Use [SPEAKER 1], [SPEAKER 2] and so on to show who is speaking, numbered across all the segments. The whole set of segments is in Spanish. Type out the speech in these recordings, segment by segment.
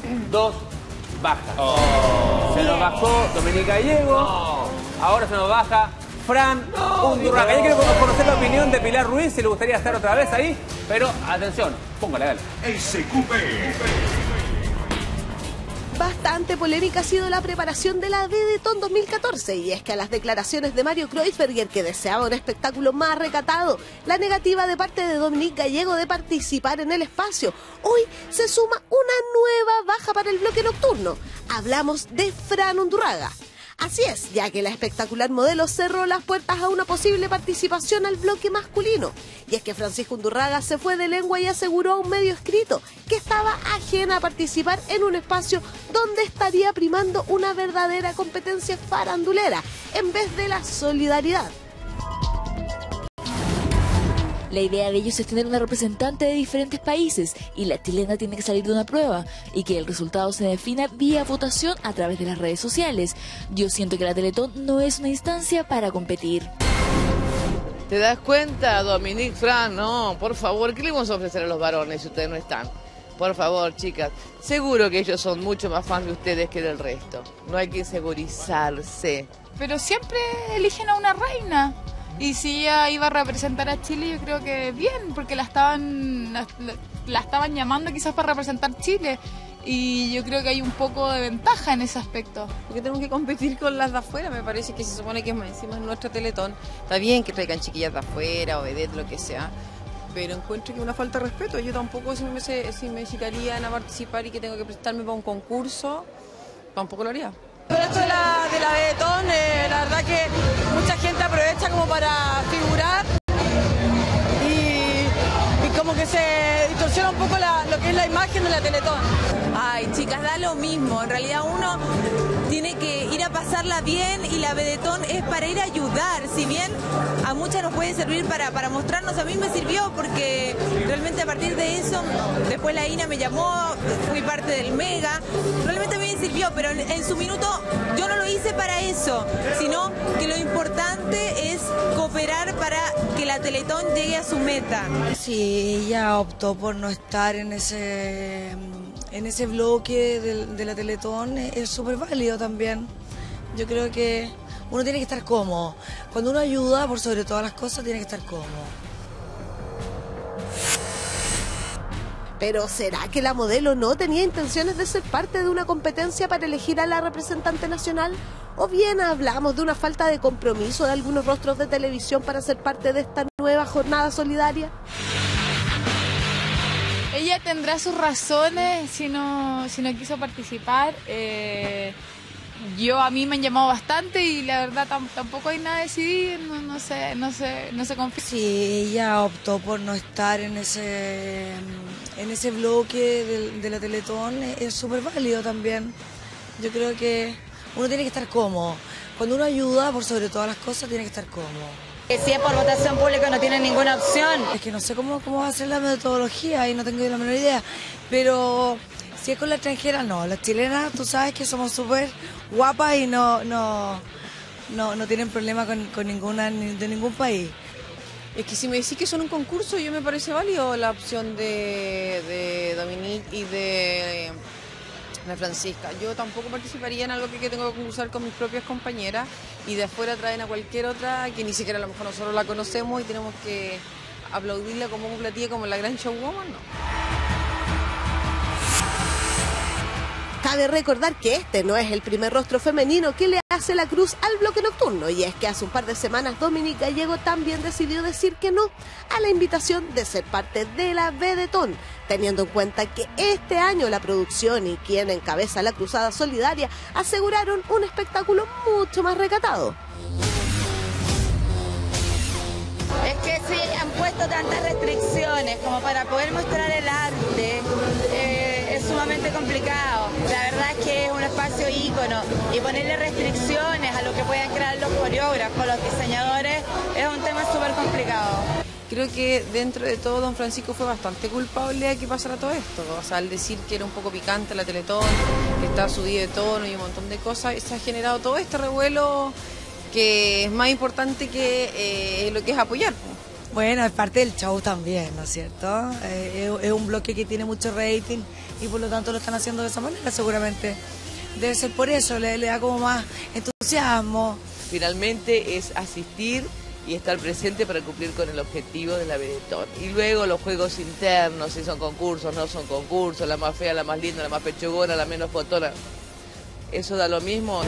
[SPEAKER 1] 2 bajas. Se nos bajó Dominique Gallego. Ahora se nos baja Fran Undurraga. Ya quiero conocer la opinión de Pilar Ruiz, si le gustaría estar otra vez ahí. Pero atención, póngale, dale.
[SPEAKER 2] SQP.
[SPEAKER 3] Bastante polémica ha sido la preparación de la Vedetón 2014, y es que a las declaraciones de Mario Kreuzberger, que deseaba un espectáculo más recatado, la negativa de parte de Dominique Gallego de participar en el espacio, hoy se suma una nueva baja para el bloque nocturno. Hablamos de Fran Undurraga. Así es, ya que la espectacular modelo cerró las puertas a una posible participación al bloque masculino. Y es que Francisco Undurraga se fue de lengua y aseguró a un medio escrito que estaba ajena a participar en un espacio donde estaría primando una verdadera competencia farandulera en vez de la solidaridad.
[SPEAKER 4] La idea de ellos es tener una representante de diferentes países y la chilena tiene que salir de una prueba y que el resultado se defina vía votación a través de las redes sociales. Yo siento que la Teletón no es una instancia para competir.
[SPEAKER 5] ¿Te das cuenta, Dominique, Fran? No, por favor, ¿qué le vamos a ofrecer a los varones si ustedes no están? Por favor, chicas, seguro que ellos son mucho más fans de ustedes que del resto. No hay que insegurizarse.
[SPEAKER 6] Pero siempre eligen a una reina. Y si ella iba a representar a Chile, yo creo que bien, porque la estaban llamando quizás para representar Chile. Y yo creo que hay un poco de ventaja en ese aspecto.
[SPEAKER 7] Porque tenemos que competir con las de afuera, me parece que se supone que encima es nuestra Teletón. Está bien que traigan chiquillas de afuera o vedette, lo que sea, pero encuentro que es una falta de respeto. Yo tampoco, si me citarían a participar y que tengo que presentarme para un concurso, tampoco lo haría. Pero esto de la Vedetón, la verdad que mucha gente aprovecha como para figurar y como que se distorsiona un poco lo que es la imagen de la Teletón.
[SPEAKER 8] Ay, chicas, da lo mismo. En realidad uno tiene que ir a pasarla bien y la Vedetón es para ir a ayudar. Si bien a muchas nos puede servir para mostrarnos, a mí me sirvió porque realmente a partir de eso, después la Ina me llamó, fui parte del Mega, realmente a mí me sirvió, pero en su minuto yo no lo hice para eso, sino que lo importante es cooperar para que la Teletón llegue a su meta.
[SPEAKER 9] Sí, ella optó por no estar en ese bloque de la Teletón, es súper válido también. Yo creo que uno tiene que estar cómodo. Cuando uno ayuda, por sobre todas las cosas, tiene que estar cómodo.
[SPEAKER 3] Pero ¿será que la modelo no tenía intenciones de ser parte de una competencia para elegir a la representante nacional? ¿O bien hablamos de una falta de compromiso de algunos rostros de televisión para ser parte de esta nueva jornada solidaria?
[SPEAKER 6] Ella tendrá sus razones si no quiso participar. A mí me han llamado bastante y la verdad tampoco hay nada decidido, no se confía.
[SPEAKER 9] Sí, ella optó por no estar en ese bloque de la Teletón, es súper válido también. Yo creo que uno tiene que estar cómodo. Cuando uno ayuda, por sobre todas las cosas, tiene que estar cómodo.
[SPEAKER 8] Si es por votación pública no tiene ninguna opción.
[SPEAKER 9] Es que no sé cómo va a ser la metodología y no tengo la menor idea, pero si es con la extranjera, no. Las chilenas, tú sabes que somos súper guapas y no tienen problema con ninguna de ningún país.
[SPEAKER 7] Es que si me decís que son un concurso, yo me parece válido la opción de Dominique y de Francisca. Yo tampoco participaría en algo que tengo que concursar con mis propias compañeras y de afuera traen a cualquier otra que ni siquiera a lo mejor nosotros la conocemos y tenemos que aplaudirla como un platillo como la gran showwoman, no.
[SPEAKER 3] Cabe recordar que este no es el primer rostro femenino que le hace la cruz al bloque nocturno, y es que hace un par de semanas Dominique Gallego también decidió decir que no a la invitación de ser parte de la Vedetón, teniendo en cuenta que este año la producción y quien encabeza la cruzada solidaria aseguraron un espectáculo mucho más recatado.
[SPEAKER 8] Es que sí, han puesto tantas restricciones como para poder mostrar el arte, es sumamente complicado. La verdad es que es un espacio ícono y ponerle restricciones a lo que puedan crear los coreógrafos, los diseñadores, es un tema súper complicado.
[SPEAKER 7] Creo que dentro de todo don Francisco fue bastante culpable de que pasara todo esto. O sea, al decir que era un poco picante la Teletón, que estaba subida de tono y un montón de cosas, se ha generado todo este revuelo que es más importante que lo que es apoyar.
[SPEAKER 9] Bueno, es parte del show también, ¿no es cierto? Es un bloque que tiene mucho rating y por lo tanto lo están haciendo de esa manera seguramente. Debe ser por eso, le da como más entusiasmo.
[SPEAKER 5] Finalmente es asistir y estar presente para cumplir con el objetivo de la vedetón. Y luego los juegos internos, si son concursos, no son concursos, la más fea, la más linda, la más pechugona, la menos fotona. Eso da lo mismo.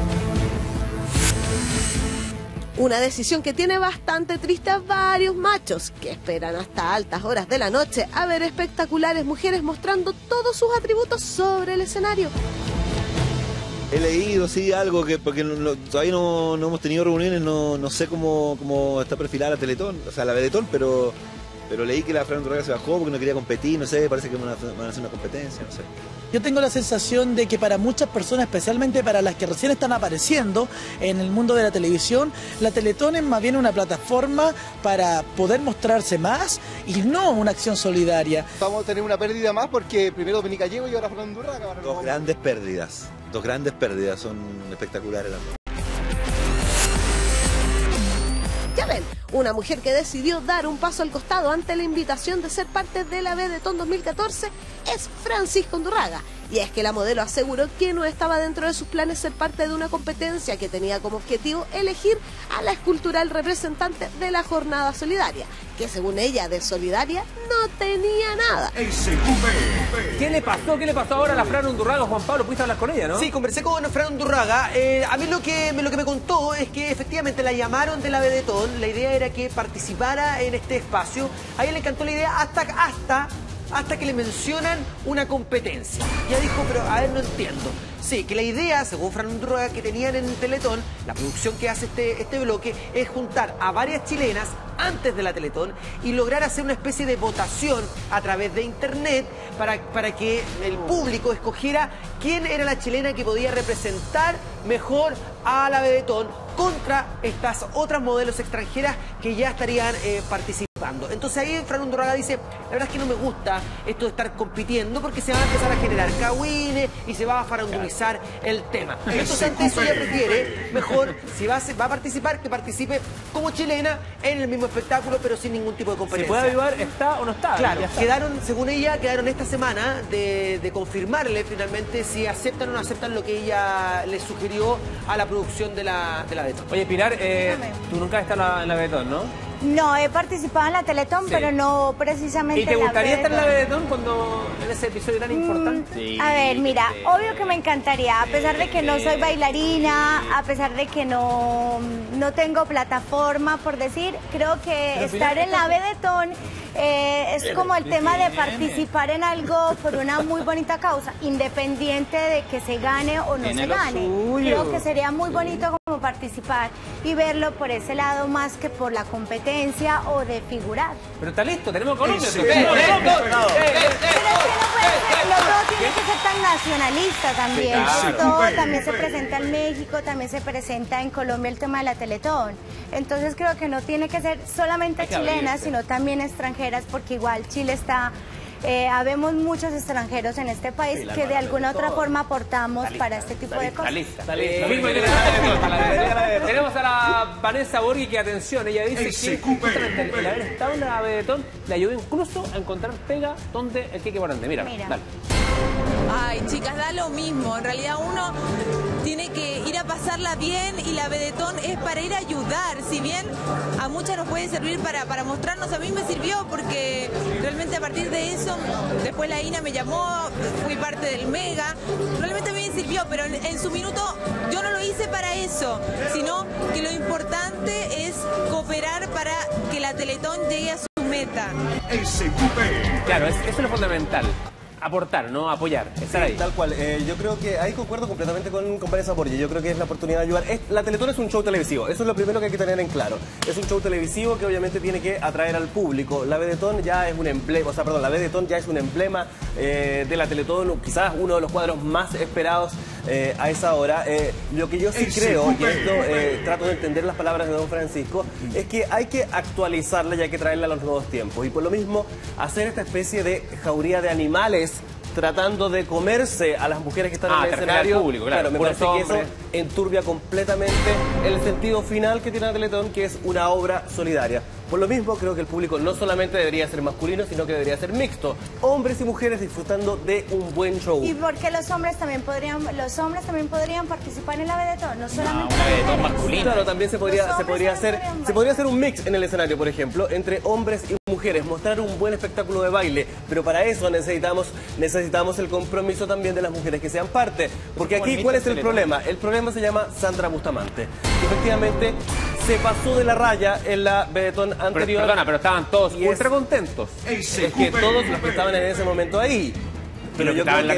[SPEAKER 3] Una decisión que tiene bastante triste a varios machos que esperan hasta altas horas de la noche a ver espectaculares mujeres mostrando todos sus atributos sobre el escenario.
[SPEAKER 2] He leído, sí, algo que porque todavía no hemos tenido reuniones, no sé cómo está perfilada la Teletón, o sea, la vedetón, pero leí que la Fran Undurraga se bajó porque no quería competir, no sé, parece que van a hacer una competencia, no sé.
[SPEAKER 10] Yo tengo la sensación de que para muchas personas, especialmente para las que recién están apareciendo en el mundo de la televisión, la Teletón es más bien una plataforma para poder mostrarse más y no una acción solidaria.
[SPEAKER 11] Vamos a tener una pérdida más porque primero Dominica Gallego y ahora Fran Undurraga.
[SPEAKER 2] Dos grandes pérdidas, son espectaculares las dos.
[SPEAKER 3] Ya ven, una mujer que decidió dar un paso al costado ante la invitación de ser parte de la vedetón 2014 es Francisca Undurraga. Y es que la modelo aseguró que no estaba dentro de sus planes ser parte de una competencia que tenía como objetivo elegir a la escultural representante de la jornada solidaria, que según ella de solidaria no tenía nada.
[SPEAKER 1] ¿Qué le pasó ahora a la Fran Undurraga, Juan Pablo? ¿Pudiste hablar con ella, no?
[SPEAKER 12] Sí, conversé con Fran Undurraga. A mí lo que me contó es que efectivamente la llamaron de la vedetón. La idea era que participara en este espacio. A ella le encantó la idea hasta que le mencionan una competencia. Ya dijo, pero a ver, no entiendo. Sí, que la idea, según Fran Undurraga, que tenían en Teletón, la producción que hace este bloque, es juntar a varias chilenas antes de la Teletón y lograr hacer una especie de votación a través de internet para que el público escogiera quién era la chilena que podía representar mejor a la vedetón contra estas otras modelos extranjeras que ya estarían participando. Entonces ahí Fran Undurraga dice, la verdad es que no me gusta esto de estar compitiendo porque se van a empezar a generar cagüines y se va a farandulizar el tema. Entonces ante eso ella prefiere, mejor, si va a participar, que participe como chilena en el mismo espectáculo, pero sin ningún tipo de competencia.
[SPEAKER 1] ¿Se puede avivar, está o no está?
[SPEAKER 12] Claro, según ella, quedaron esta semana de confirmarle finalmente si aceptan o no aceptan lo que ella les sugirió a la producción de la vedetón.
[SPEAKER 1] Oye, Pilar, tú nunca has estado en la vedetón, ¿no?
[SPEAKER 13] No, he participado en la Teletón,
[SPEAKER 1] Sí.
[SPEAKER 13] pero no precisamente
[SPEAKER 1] ¿Y te
[SPEAKER 13] en la
[SPEAKER 1] gustaría estar en la
[SPEAKER 13] vedetón.
[SPEAKER 1] vedetón en ese episodio tan importante?
[SPEAKER 13] A ver, mira, obvio que me encantaría, a pesar de que no soy bailarina, a pesar de que no tengo plataforma, por decir, creo que
[SPEAKER 14] Pero
[SPEAKER 13] estar en la vedetón es como el tema de participar en algo por una muy bonita causa, independiente de que se gane o no
[SPEAKER 14] Tiene
[SPEAKER 13] se
[SPEAKER 14] lo
[SPEAKER 13] gane.
[SPEAKER 14] suyo.
[SPEAKER 13] Creo que sería muy bonito como participar y verlo por ese lado más que por la competencia o de figurar.
[SPEAKER 1] Pero está listo, tenemos Colombia.
[SPEAKER 13] Pero es que no todo tiene que ser tan nacionalista también.
[SPEAKER 1] Sí, claro.
[SPEAKER 13] Todo también se presenta en México, también se presenta en Colombia el tema de la Teletón. Entonces creo que no tiene que ser solamente
[SPEAKER 1] Hay que
[SPEAKER 13] chilenas,
[SPEAKER 1] abrirse.
[SPEAKER 13] sino también extranjeras, porque igual Chile está... habemos muchos extranjeros en este país
[SPEAKER 1] Sí, la
[SPEAKER 13] que de
[SPEAKER 1] hermana
[SPEAKER 13] alguna
[SPEAKER 1] de
[SPEAKER 13] otra
[SPEAKER 1] todo.
[SPEAKER 13] forma aportamos para este tipo de cosas.
[SPEAKER 1] Está lista. Tenemos a la Vanessa Borghi que, atención, ella dice que justamente el haber estado en la vedetón le ayudó incluso a encontrar pega donde el Keke Morandé. Mira, dale.
[SPEAKER 8] Ay, chicas, da lo mismo. En realidad uno tiene que ir a pasarla bien y la vedetón es para ir a ayudar. Si bien a muchas nos puede servir para mostrarnos, a mí me sirvió porque realmente a partir de eso, después la Ina me llamó, fui parte del Mega, realmente a mí me sirvió, pero en su minuto yo no lo hice para eso, sino que lo importante es cooperar para que la Teletón llegue a su meta.
[SPEAKER 1] Claro, eso es lo fundamental. Aportar, no apoyar, estar ahí.
[SPEAKER 15] Tal cual. Yo creo que ahí concuerdo completamente con Vanessa Borghi. Yo creo que es la oportunidad de ayudar. La Teletón es un show televisivo. Eso es lo primero que hay que tener en claro. Es un show televisivo que obviamente tiene que atraer al público. La vedetón ya es un emblema, la vedetón ya es un emblema de la Teletón, quizás uno de los cuadros más esperados a esa hora. Lo que yo sí creo, y esto trato de entender las palabras de don Francisco, es que hay que actualizarla y hay que traerla a los nuevos tiempos. Y por lo mismo, hacer esta especie de jauría de animales tratando de comerse a las mujeres que están en el escenario.
[SPEAKER 1] Público, claro,
[SPEAKER 15] me parece que eso enturbia completamente el sentido final que tiene la Teletón, que es una obra solidaria. Por lo mismo, creo que el público no solamente debería ser masculino, sino que debería ser mixto. Hombres y mujeres disfrutando de un buen show.
[SPEAKER 13] ¿Y por qué los hombres también podrían participar en la Vedetón? No solamente
[SPEAKER 15] Una Vedetón
[SPEAKER 13] mujeres.
[SPEAKER 15] masculina. Claro, también se podría hacer un mix en el escenario, por ejemplo, entre hombres y mujeres, mostrar un buen espectáculo de baile, pero para eso necesitamos el compromiso también de las mujeres que sean parte, porque aquí, ¿cuál es el problema? El problema se llama Sandra Bustamante. Efectivamente, se pasó de la raya en la Vedetón anterior.
[SPEAKER 1] Pero estaban todos ultra contentos.
[SPEAKER 15] Es que todos los que estaban en ese momento ahí. Pero yo creo que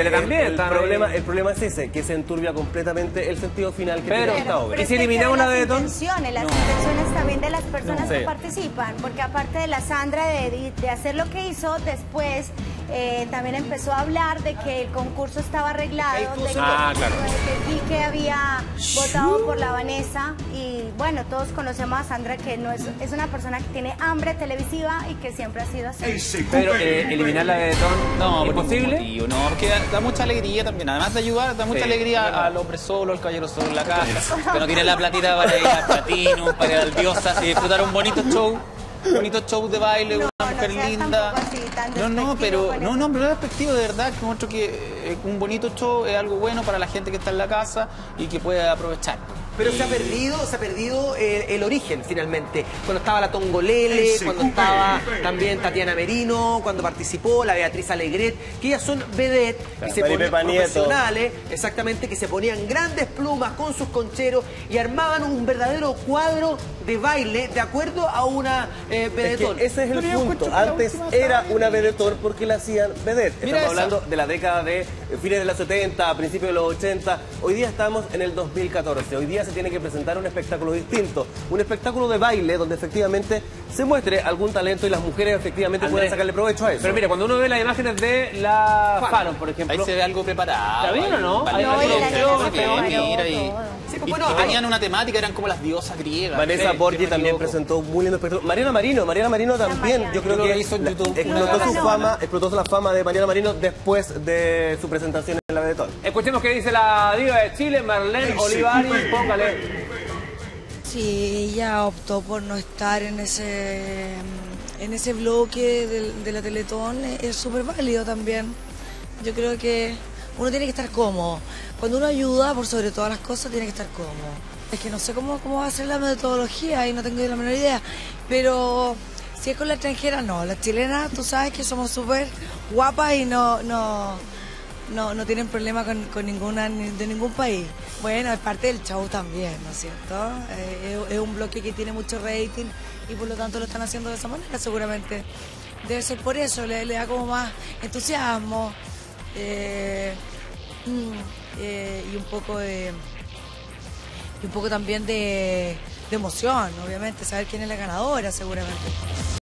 [SPEAKER 15] el problema es ese, que se enturbia completamente el sentido final que tiene esta obra.
[SPEAKER 13] ¿Y si eliminamos la Vedetón? Las intenciones también de las personas que participan, porque aparte de la Sandra de hacer lo que hizo, después también empezó a hablar de que el concurso estaba arreglado, de que Quique había votado por la Vanessa, y bueno, todos conocemos a Sandra, que no es una persona que tiene hambre televisiva y que siempre ha sido así.
[SPEAKER 1] Pero eliminar la Vedetón, no, ¿imposible?
[SPEAKER 14] No, porque da mucha alegría también, además de ayudar, da mucha alegría al hombre solo, al caballero solo en la casa, que no tiene la platita para ir al Platinum, para ir al Diosa, y disfrutar un bonito show de baile, una mujer linda. Pero no es despectivo, de verdad, que muestro que un bonito show es algo bueno para la gente que está en la casa y que puede aprovechar.
[SPEAKER 12] Pero se ha perdido el origen, finalmente. Cuando estaba la Tongolele, cuando estaba también Tatiana Merino, cuando participó la Beatriz Alegret, que ellas son vedettes, que se ponían profesionales, exactamente, que se ponían grandes plumas con sus concheros y armaban un verdadero cuadro de baile de acuerdo a una vedetón.
[SPEAKER 15] Ese es el punto. Antes era una vedetón porque la hacían vedette. Estamos hablando de la década de fines de los 70, principios de los 80. Hoy día estamos en el 2014. Hoy día se tiene que presentar un espectáculo distinto, un espectáculo de baile donde efectivamente se muestre algún talento y las mujeres efectivamente puedan sacarle provecho a eso.
[SPEAKER 1] Pero mira, cuando uno ve las imágenes de la Fallon, por ejemplo,
[SPEAKER 14] ahí se ve algo preparado.
[SPEAKER 1] ¿Está bien o no?
[SPEAKER 14] Y tenían una temática, eran como las diosas griegas.
[SPEAKER 15] Vanessa Borghi también presentó un muy lindo espectáculo. Mariana Marino también, yo creo que hizo en YouTube. Explotó la fama de Mariana Marino después de su presentación en la Vedetón.
[SPEAKER 1] Escuchemos qué dice la diva de Chile, Marlene Olivari. Póngale.
[SPEAKER 9] Sí, ella optó por no estar en ese bloque de la Teletón, es súper válido también. Yo creo que uno tiene que estar cómodo. Cuando uno ayuda, por sobre todas las cosas, tiene que estar cómodo. Es que no sé cómo va a ser la metodología y no tengo la menor idea, pero si es con la extranjera, no. Las chilenas, tú sabes que somos súper guapas y no tienen problema con ninguna de ningún país. Bueno, es parte del show también, ¿no es cierto? Es un bloque que tiene mucho rating y por lo tanto lo están haciendo de esa manera, seguramente. Debe ser por eso, le da como más entusiasmo y un poco también de emoción, obviamente, saber quién es la ganadora, seguramente.